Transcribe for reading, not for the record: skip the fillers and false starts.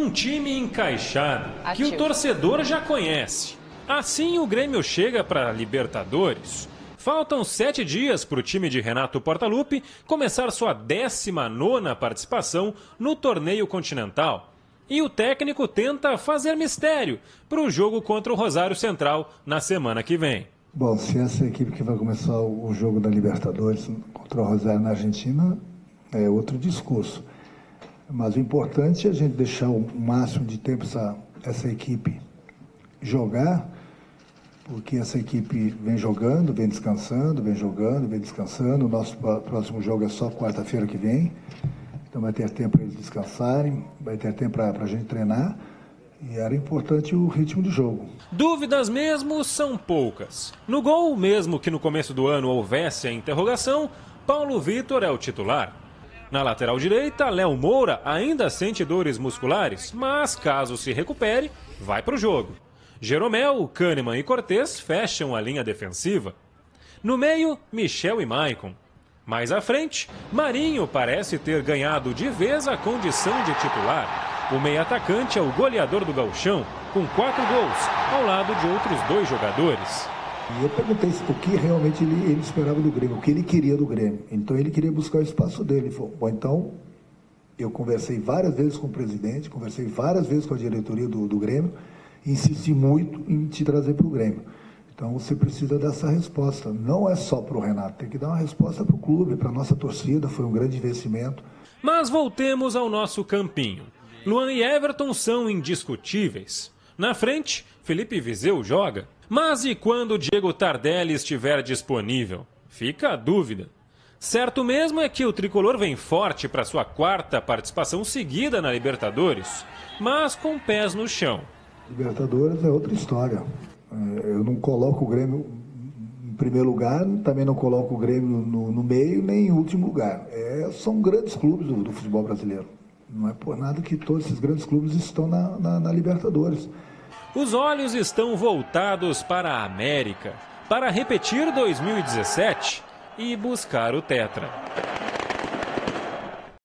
Um time encaixado, que o torcedor já conhece. Assim o Grêmio chega para a Libertadores. Faltam 7 dias para o time de Renato Portaluppi começar sua 19ª participação no torneio continental. E o técnico tenta fazer mistério para o jogo contra o Rosário Central na semana que vem. Bom, se essa equipe que vai começar o jogo da Libertadores contra o Rosário na Argentina, é outro discurso. Mas o importante é a gente deixar o máximo de tempo essa equipe jogar, porque essa equipe vem jogando, vem descansando, vem jogando, vem descansando. O nosso próximo jogo é só quarta-feira que vem, então vai ter tempo para eles descansarem, vai ter tempo para a gente treinar, e era importante o ritmo de jogo. Dúvidas mesmo são poucas. No gol, mesmo que no começo do ano houvesse a interrogação, Paulo Vitor é o titular. Na lateral direita, Léo Moura ainda sente dores musculares, mas caso se recupere, vai para o jogo. Jeromel, Kahneman e Cortez fecham a linha defensiva. No meio, Michel e Maicon. Mais à frente, Marinho parece ter ganhado de vez a condição de titular. O meio-atacante é o goleador do Gauchão, com 4 gols, ao lado de outros 2 jogadores. E eu perguntei o que realmente ele esperava do Grêmio, o que ele queria do Grêmio. Então ele queria buscar o espaço dele. Ele falou, bom, então eu conversei várias vezes com o presidente, conversei várias vezes com a diretoria do Grêmio, e insisti muito em te trazer para o Grêmio. Então você precisa dessa resposta. Não é só para o Renato, tem que dar uma resposta para o clube, para a nossa torcida, foi um grande investimento. Mas voltemos ao nosso campinho. Luan e Everton são indiscutíveis. Na frente, Felipe Viseu joga. Mas e quando Diego Tardelli estiver disponível? Fica a dúvida. Certo mesmo é que o tricolor vem forte para sua 4ª participação seguida na Libertadores, mas com pés no chão. Libertadores é outra história. Eu não coloco o Grêmio em primeiro lugar, também não coloco o Grêmio no meio, nem em último lugar. São grandes clubes do futebol brasileiro. Não é por nada que todos esses grandes clubes estão na Libertadores. Os olhos estão voltados para a América, para repetir 2017 e buscar o Tetra.